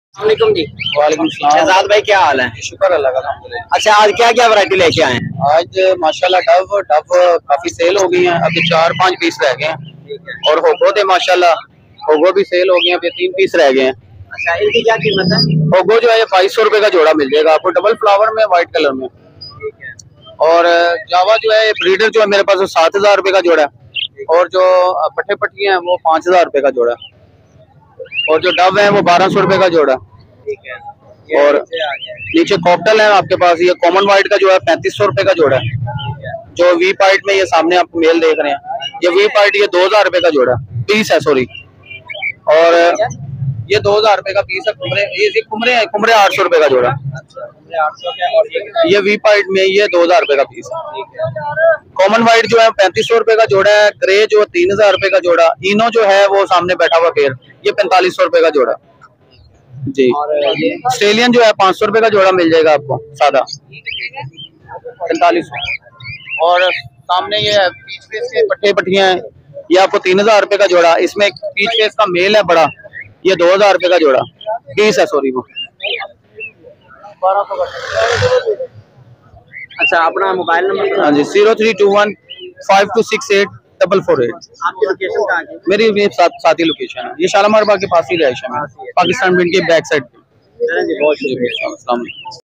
वालेकुम जी। वालेकुम सलाम। शहजाद भाई क्या हाल है? शुक्र अल्लाह का, अल्हम्दुलिल्लाह। अच्छा, आज क्या क्या वैरायटी लेके आए हैं? आज माशाल्लाह डव डव काफी सेल हो गई हैं, अभी 4-5 पीस रह गए हैं। और होगो थे माशाल्लाह, होगो भी सेल हो गए हैं, अभी 3 पीस रह गए हैं। अच्छा, इनकी क्या कीमत है? होगो जो है 2200 रुपए का जोड़ा मिल जाएगा आपको, डबल फ्लावर में, व्हाइट कलर में। ठीक है। और जावा जो है ब्रीडर जो है मेरे पास 7000 रुपए का जोड़ा है। और जो पट्टे पट्टियां हैं वो 5000 रुपए का जोड़ा है। और जो डव है वो 1200 रुपए का जोड़ा है। ठीक है। और नीचे कॉकटेल है आपके पास, ये कॉमन व्हाइट का जो है 3500 रुपए का जोड़ा है। जो वी पार्ट में ये सामने आप मेल देख रहे हैं, ये वी पार्ट ये 2000 रुपए का जोड़ा पीस है, सॉरी। और ये 2000 रुपए का पीस है। कुमरे, ये कुमरे है, कुमरे 800 रुपए का जोड़ा। ये वी पार्ट में ये 2000 रुपए का पीस है। कॉमन व्हाइट जो है 3500 रुपए का जोड़ा है। ग्रे जो 3000 रुपए का जोड़ा। इनो जो है वो सामने बैठा हुआ पेड़, ये 4500 रुपए का जोड़ा जी। ऑस्ट्रेलियन जो है 500 रुपए का जोड़ा मिल जाएगा आपको, सादा 4500। और सामने ये पीच फेस के पट्टे पट्टियां हैं, ये आपको 3000 रुपए का जोड़ा। इसमें एक पीच फेस का मेल है बड़ा, ये 2000 रुपए का जोड़ा पीस है, सॉरी वो 1200 का। अच्छा, अपना मोबाइल नंबर? हाँ जी, 032152684448। आपकी लोकेशन कहाँ की? मेरी साथी लोकेशन है, ये शालामार बाग के पास ही रहा है, पाकिस्तान बैंक के बैक साइड पे। जी, बहुत शुक्रिया।